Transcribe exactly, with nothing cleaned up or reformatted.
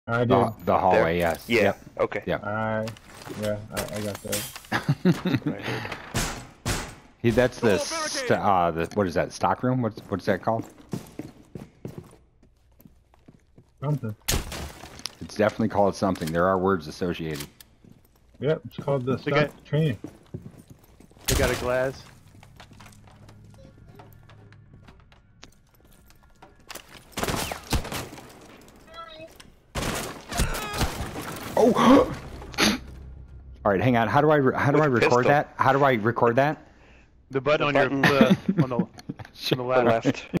I did. The, the hallway, There? yes. Yeah. Yep. Okay. Yep. I, yeah, I, I got that. Right here. He, that's the, st uh, the, what is that, stock room? What's, what's that called? Something. It's definitely called something. There are words associated. Yep, it's called the They stock got- training. They got a glass. Oh! All right, hang on. How do I re how do With I a record pistol. that? How do I record that? The button The on button. your left, on the, on the The left. left.